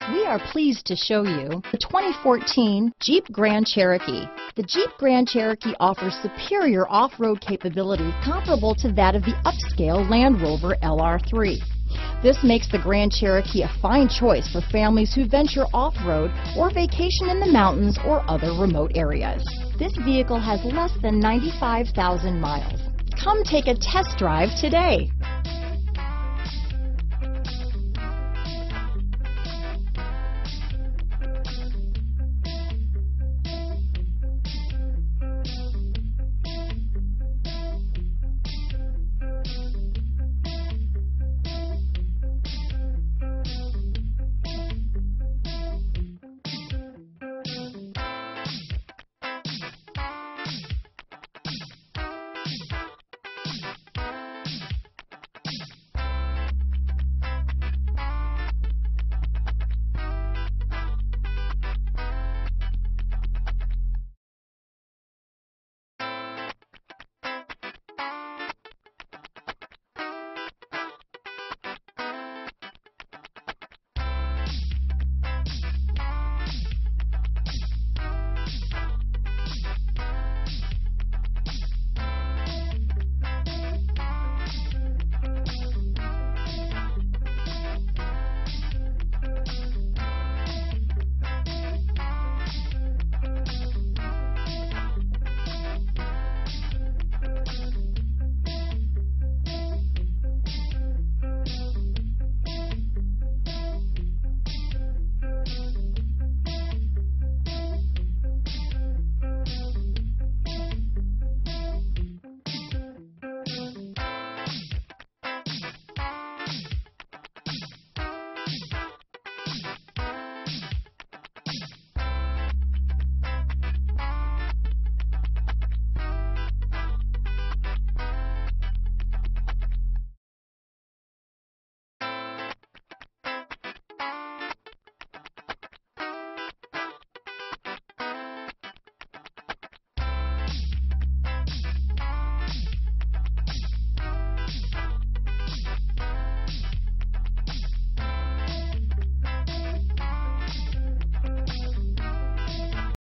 We are pleased to show you the 2014 Jeep Grand Cherokee. The Jeep Grand Cherokee offers superior off-road capability comparable to that of the upscale Land Rover LR3. This makes the Grand Cherokee a fine choice for families who venture off-road or vacation in the mountains or other remote areas. This vehicle has less than 95,000 miles. Come take a test drive today.